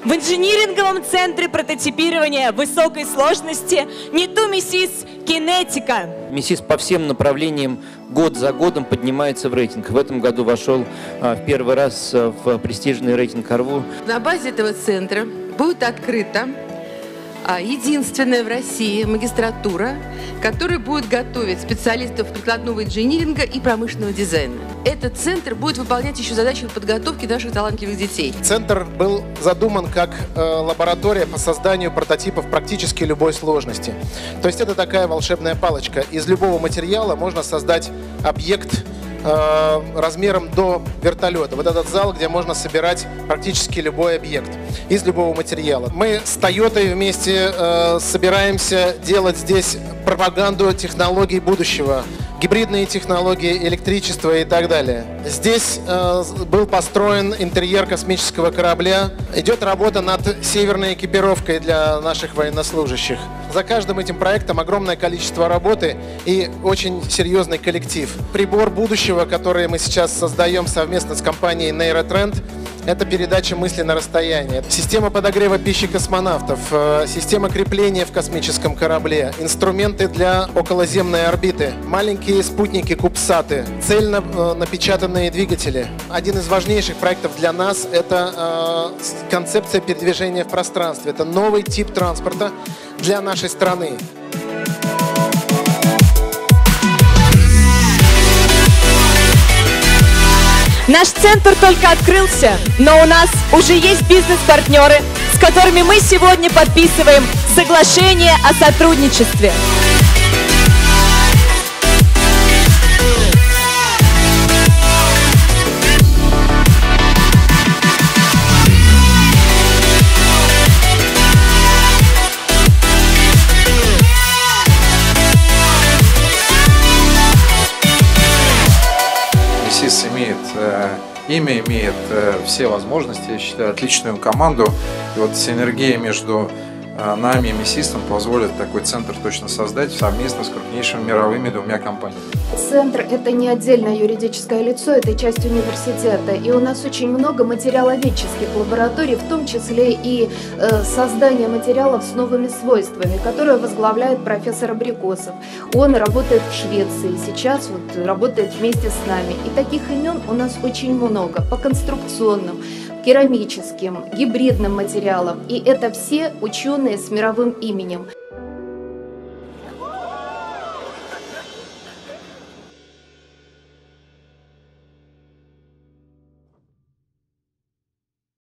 в инжиниринговом центре прототипирования высокой сложности НИТУ МИСИС «Кинетика». МИСИС по всем направлениям год за годом поднимается в рейтинг. В этом году вошел в первый раз в престижный рейтинг ОРВУ. На базе этого центра будет открыта единственная в России магистратура, которая будет готовить специалистов прикладного инжиниринга и промышленного дизайна. Этот центр будет выполнять еще задачи подготовки наших талантливых детей. Центр был задуман как лаборатория по созданию прототипов практически любой сложности. То есть это такая волшебная палочка. Из любого материала можно создать объект размером до вертолета. Вот этот зал, где можно собирать практически любой объект из любого материала. Мы с Toyota вместе собираемся делать здесь пропаганду технологий будущего. Гибридные технологии, электричество и так далее. Здесь был построен интерьер космического корабля. Идет работа над северной экипировкой для наших военнослужащих. За каждым этим проектом огромное количество работы и очень серьезный коллектив. Прибор будущего, который мы сейчас создаем совместно с компанией Нейротрend, это передача мысли на расстояние. Система подогрева пищи космонавтов, система крепления в космическом корабле, инструменты для околоземной орбиты, маленькие спутники Кубсаты, цельно напечатанные двигатели. Один из важнейших проектов для нас – это концепция передвижения в пространстве. Это новый тип транспорта для нашей страны. Наш центр только открылся, но у нас уже есть бизнес-партнеры, с которыми мы сегодня подписываем соглашение о сотрудничестве. МИСИС имеет имя, имеет все возможности, я считаю, отличную команду. И вот синергия между нами и МИСИСом позволит такой центр точно создать совместно с крупнейшими мировыми двумя компаниями. Центр – это не отдельное юридическое лицо, это часть университета. И у нас очень много материаловедческих лабораторий, в том числе и создание материалов с новыми свойствами, которые возглавляет профессор Абрикосов. Он работает в Швеции, сейчас вот работает вместе с нами. И таких имен у нас очень много по конструкционным, керамическим, гибридным материалам. И это все ученые с мировым именем.